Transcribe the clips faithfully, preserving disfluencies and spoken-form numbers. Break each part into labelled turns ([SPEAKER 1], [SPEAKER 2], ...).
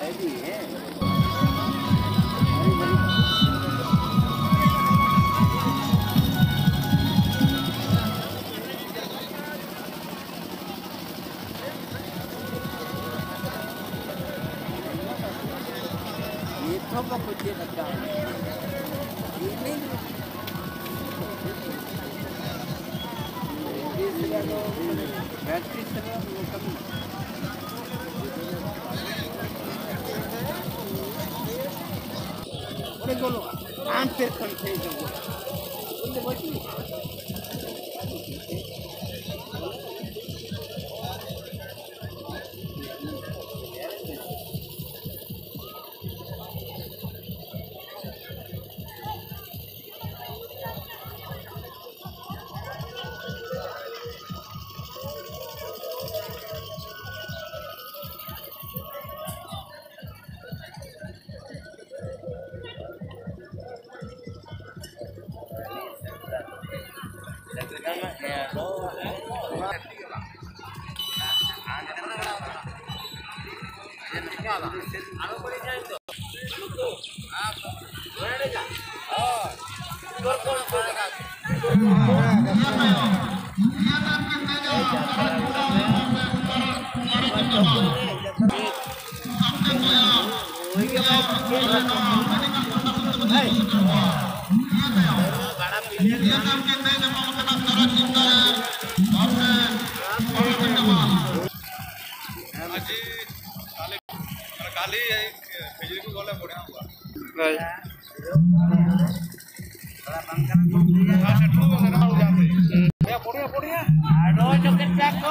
[SPEAKER 1] Apa kucing ada? Ini battery server kami. Boleh golo, hampir konsen juga. Boleh boleh.
[SPEAKER 2] काली बिजली को गले बढ़िया हुआ
[SPEAKER 1] नहीं
[SPEAKER 2] थोड़ा बंद करना तो हां सेटल हो गया हो जाते बढ़िया बढ़िया बढ़िया
[SPEAKER 1] आडो जकेट जाको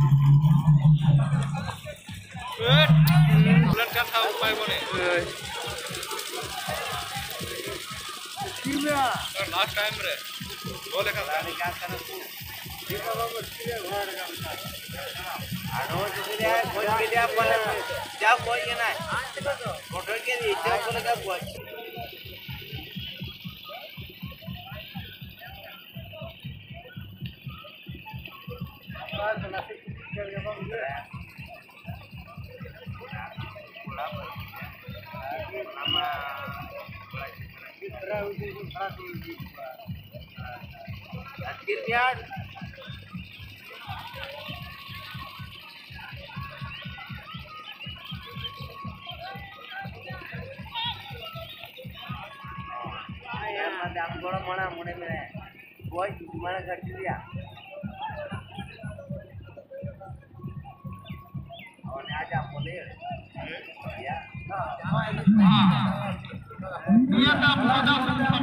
[SPEAKER 2] वेट ब्लड का था उपाय बने
[SPEAKER 1] किला
[SPEAKER 2] लास्ट टाइम रे बोले का
[SPEAKER 1] गाड़ी का करना तू ठीक है बाबू किले घर का आडो जके कोई के लिए बोले जा कोई के ना मोटर के लिए जा बोले का बुआ दाम बड़ा मना मुड़े में कोई तुम्हारा घर दिया और आज आप बोले या हां